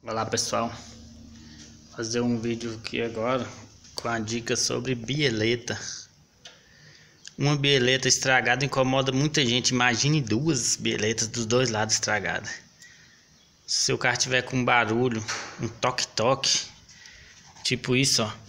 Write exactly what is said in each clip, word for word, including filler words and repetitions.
Olá pessoal, fazer um vídeo aqui agora com a dica sobre bieleta. Uma bieleta estragada incomoda muita gente. Imagine duas bieletas dos dois lados estragadas. Se seu carro tiver com barulho, um toque-toque, tipo isso, ó.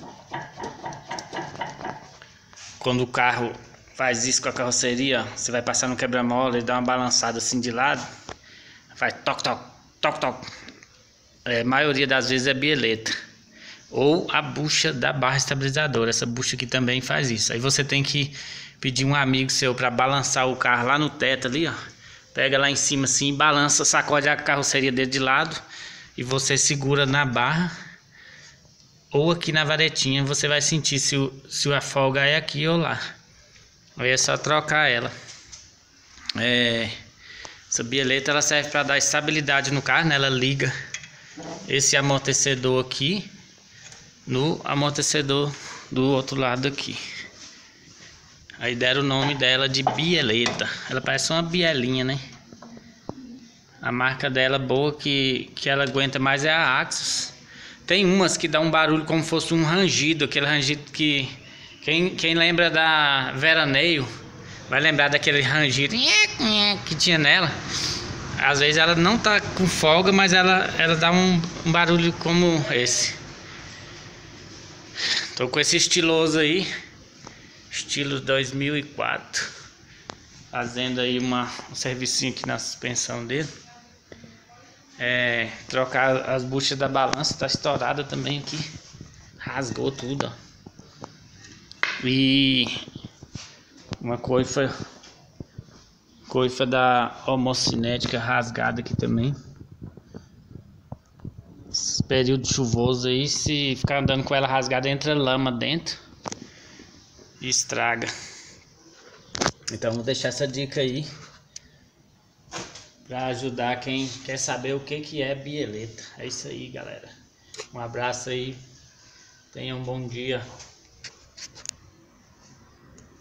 Quando o carro faz isso com a carroceria, ó, você vai passar no quebra-mola e dá uma balançada assim de lado, faz toque-toque, toque-toque. É, a maioria das vezes é bieleta ou a bucha da barra estabilizadora. Essa bucha aqui também faz isso. Aí você tem que pedir um amigo seu para balançar o carro lá no teto ali, ó. Pega lá em cima assim, balança, sacode a carroceria dele de lado e você segura na barra ou aqui na varetinha. Você vai sentir se, o, se a folga é aqui ou lá. Aí é só trocar ela. É, essa bieleta ela serve para dar estabilidade no carro, né? Ela liga esse amortecedor aqui no amortecedor do outro lado aqui. Aí deram o nome dela de bieleta. Ela parece uma bielinha, né? A marca dela boa que, que ela aguenta mais é a Axis. Tem umas que dá um barulho como fosse um rangido. Aquele rangido que... Quem, quem lembra da Veraneio vai lembrar daquele rangido que tinha nela. Às vezes ela não tá com folga, mas ela, ela dá um, um barulho como esse. Tô com esse estiloso aí, estilo dois mil e quatro, fazendo aí uma, um servicinho aqui na suspensão dele. É, trocar as buchas da balança, tá estourada também aqui, rasgou tudo, ó. E uma coifa coifa da homocinética rasgada aqui também. Esse período chuvoso aí, se ficar andando com ela rasgada, entra lama dentro e estraga. Então vou deixar essa dica aí para ajudar quem quer saber o que que é bieleta. É isso aí, galera. Um abraço aí, tenham um bom dia.